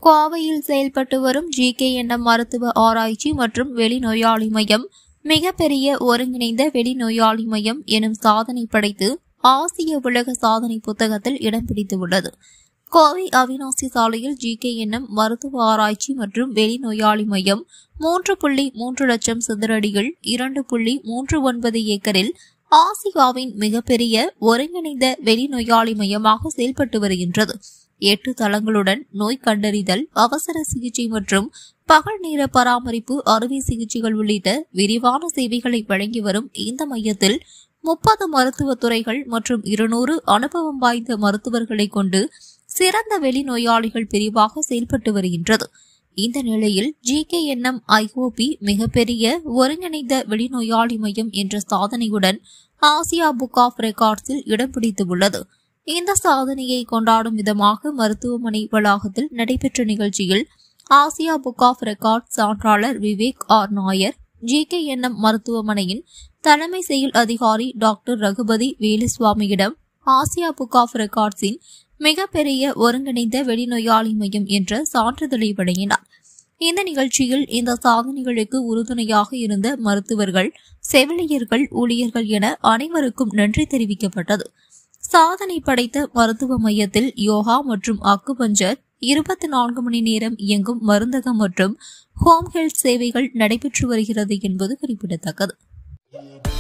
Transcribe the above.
கோவையில் செயல்பட்டு வரும் GKNM மருத்துவ ஆராய்ச்சி மற்றும் வெளிநோயாளி மையம் மிகப்பெரிய ஒருங்கிணைந்த வெளிநோயாளி மையம் எனும் சாதனை படைத்து ஆசிய உலக சாதனை புத்தகத்தில் இடம் பிடித்துள்ளது. கோவை அவிநாசி சாலையில் GKNM மருத்துவ ஆராய்ச்சி மற்றும் வெளிநோயாளி மையம் 3.3 லட்சம் சதுரடியில் 2.39 ஏக்கரில் ஆசியாவின் மிகப்பெரிய ஒருங்கிணைந்த வெளிநோயாளி மையமாக செயல்பட்டு வருகின்றது. 8 தளங்களுடன் நோய் கண்டறிதல், அவசர சிகிச்சை மற்றும் பகல் நேர பராமரிப்பு, அறுவை சிகிச்சைகள் உள்ளிட்ட விரிவான சேவைகளை வழங்கி வரும் இந்த மையத்தில் 30 மருத்துவ துறைகள் மற்றும் 200 அனுபவம் வாய்ந்த மருத்துவர்களை கொண்டு சிறந்த வெளிநோயாளிகள் பிரிவாக செயல்பட்டு வருகின்றது. இந்த நிலையில் GKNM IOP மிகப்பெரிய ஒருங்கிணைந்த வெளிநோயாளி மையம் என்ற சாதனையுடன் ஆசியா புக் ஆஃப் ரெக்கார்ட்ஸில் இடம் பிடித்துள்ளது. இந்த சாதனையை கொண்டாடும் விதமாக மருத்துவமனை வளாகத்தில் நடைபெற்ற நிகழ்ச்சியில் ஆசியா புக் ஆஃப் ரெக்கார்ட்ஸ் சான்றாளர் விவேக் ஆர் நாயர், GKNM மருத்துவமனையின் தலைமை செயல் அதிகாரி டாக்டர் ரகுபதி வேலுசுவாமியிடம் ஆசியா புக் ஆஃப் ரெக்கார்ட்ஸின் மிகப்பெரிய ஒருங்கிணைந்த வெளிநோயாளி மையம் என்ற சான்றிதழை வழங்கினார். இந்த நிகழ்ச்சியில் இந்த சாதனைகளுக்கு உறுதுணையாக இருந்த மருத்துவர்கள், செவிலியர்கள், ஊழியர்கள் என அனைவருக்கும் நன்றி தெரிவிக்கப்பட்டது. சாதனை படைத்த மருத்துவ மையத்தில் யோகா மற்றும் அக்குபஞ்சர், 24 மணி நேரம் இயங்கும் மருந்தகம் மற்றும் ஹோம் ஹெல்த் சேவைகள் நடைபெற்று வருகிறது என்பது குறிப்பிடத்தக்கது.